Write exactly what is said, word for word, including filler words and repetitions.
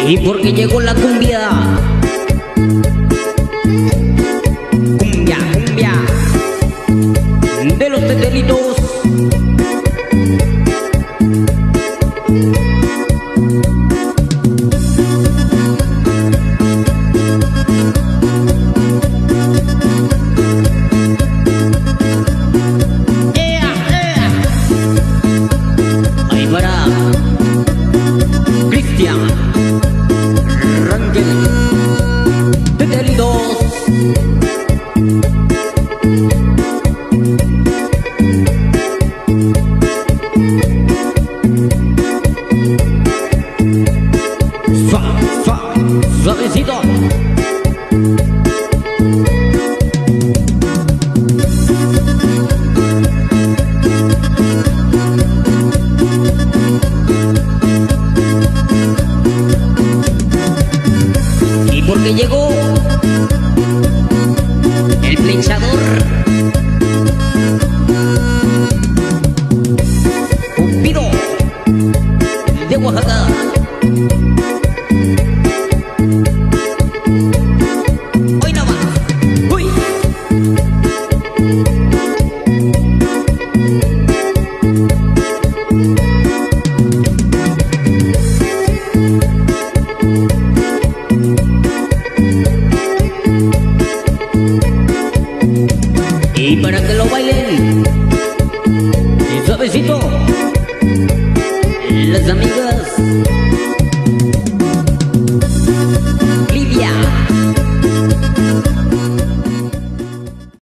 Y porque llegó la cumbia, cumbia, cumbia de los tetelitos. ¡Ea, ea! Ahí para Cristian Rangel Tetelitos. Suave, suave, suavecito. Y porque llegó el flechador Cupido de Oaxaca. Hoy no más. Uy. Y para que lo bailen y suavecito, las amigas